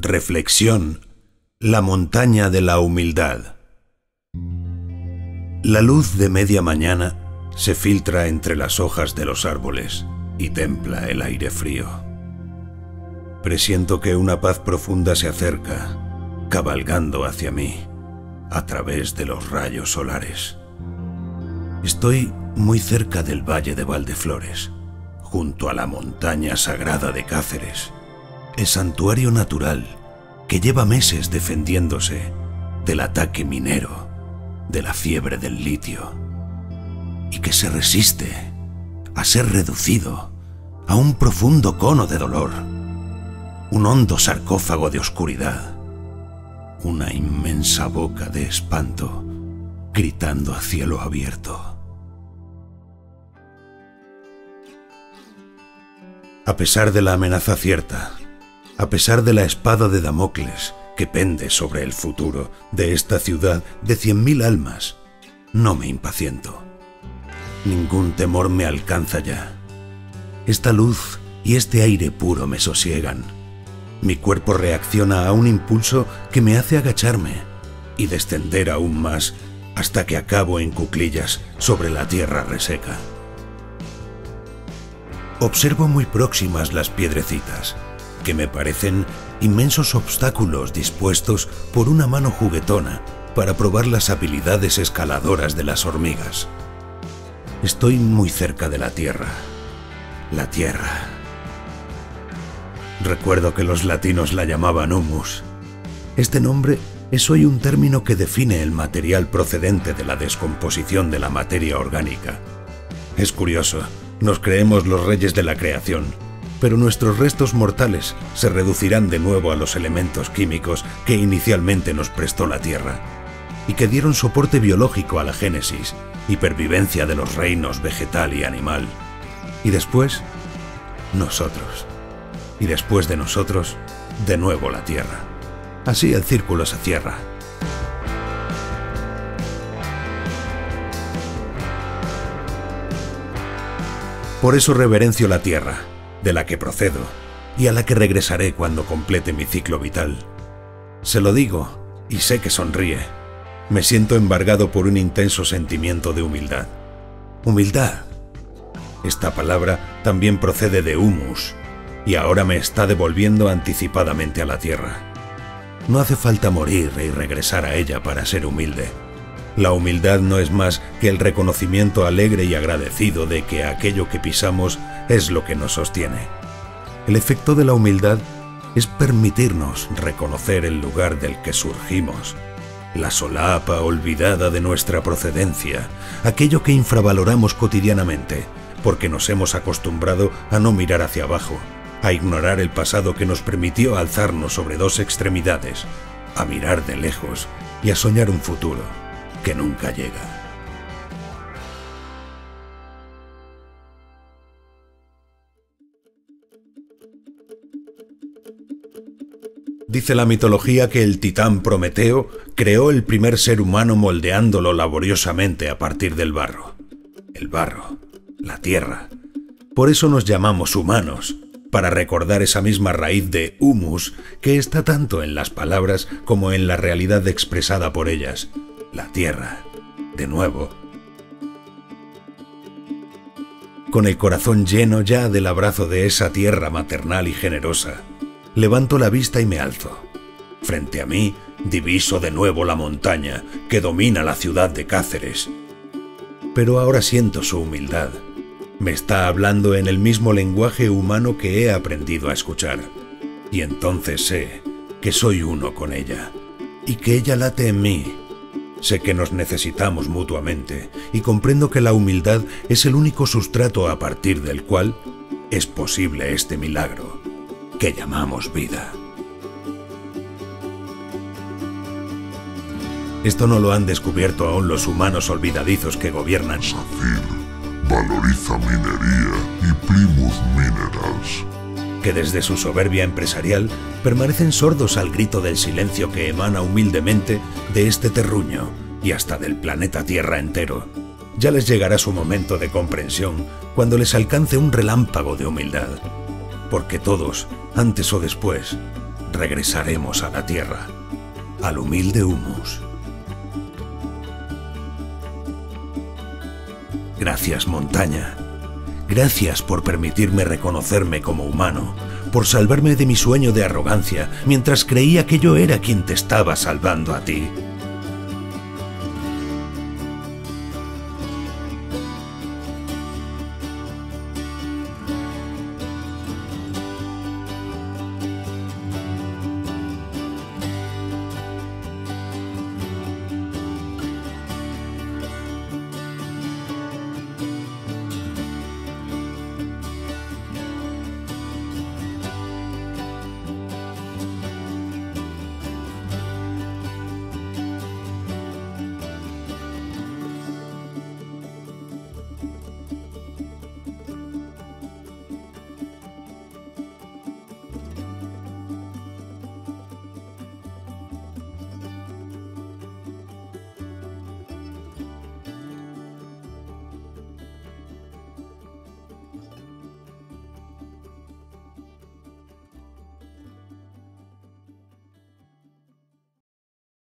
Reflexión. La montaña de la humildad. La luz de media mañana se filtra entre las hojas de los árboles y templa el aire frío. Presiento que una paz profunda se acerca, cabalgando hacia mí, a través de los rayos solares. Estoy muy cerca del valle de Valdeflores, junto a la montaña sagrada de Cáceres, el santuario natural que lleva meses defendiéndose del ataque minero, de la fiebre del litio, y que se resiste a ser reducido a un profundo cono de dolor, un hondo sarcófago de oscuridad, una inmensa boca de espanto gritando a cielo abierto. A pesar de la amenaza cierta, a pesar de la espada de Damocles que pende sobre el futuro de esta ciudad de 100.000 almas, no me impaciento. Ningún temor me alcanza ya. Esta luz y este aire puro me sosiegan. Mi cuerpo reacciona a un impulso que me hace agacharme y descender aún más hasta que acabo en cuclillas sobre la tierra reseca. Observo muy próximas las piedrecitas, que me parecen inmensos obstáculos dispuestos por una mano juguetona para probar las habilidades escaladoras de las hormigas. Estoy muy cerca de la tierra. La tierra. Recuerdo que los latinos la llamaban humus. Este nombre es hoy un término que define el material procedente de la descomposición de la materia orgánica. Es curioso, nos creemos los reyes de la creación, pero nuestros restos mortales se reducirán de nuevo a los elementos químicos que inicialmente nos prestó la Tierra y que dieron soporte biológico a la génesis y pervivencia de los reinos vegetal y animal. Y después, nosotros. Y después de nosotros, de nuevo la Tierra. Así el círculo se cierra. Por eso reverencio la Tierra, de la que procedo, y a la que regresaré cuando complete mi ciclo vital. Se lo digo, y sé que sonríe. Me siento embargado por un intenso sentimiento de humildad. Humildad. Esta palabra también procede de humus, y ahora me está devolviendo anticipadamente a la tierra. No hace falta morir y regresar a ella para ser humilde. La humildad no es más que el reconocimiento alegre y agradecido de que aquello que pisamos es lo que nos sostiene. El efecto de la humildad es permitirnos reconocer el lugar del que surgimos, la solapa olvidada de nuestra procedencia, aquello que infravaloramos cotidianamente, porque nos hemos acostumbrado a no mirar hacia abajo, a ignorar el pasado que nos permitió alzarnos sobre dos extremidades, a mirar de lejos y a soñar un futuro que nunca llega. Dice la mitología que el titán Prometeo creó el primer ser humano moldeándolo laboriosamente a partir del barro. El barro, la tierra. Por eso nos llamamos humanos, para recordar esa misma raíz de humus que está tanto en las palabras como en la realidad expresada por ellas. La tierra, de nuevo. Con el corazón lleno ya del abrazo de esa tierra maternal y generosa, levanto la vista y me alzo. Frente a mí, diviso de nuevo la montaña que domina la ciudad de Cáceres. Pero ahora siento su humildad. Me está hablando en el mismo lenguaje humano que he aprendido a escuchar. Y entonces sé que soy uno con ella, y que ella late en mí. Sé que nos necesitamos mutuamente, y comprendo que la humildad es el único sustrato a partir del cual es posible este milagro que llamamos vida. Esto no lo han descubierto aún los humanos olvidadizos que gobiernan. SACIR, Valoriza Minería y Plymouth Minerals, que desde su soberbia empresarial permanecen sordos al grito del silencio que emana humildemente de este terruño y hasta del planeta Tierra entero. Ya les llegará su momento de comprensión cuando les alcance un relámpago de humildad, porque todos, antes o después, regresaremos a la tierra, al humilde humus. Gracias, montaña. Gracias por permitirme reconocerme como humano, por salvarme de mi sueño de arrogancia mientras creía que yo era quien te estaba salvando a ti.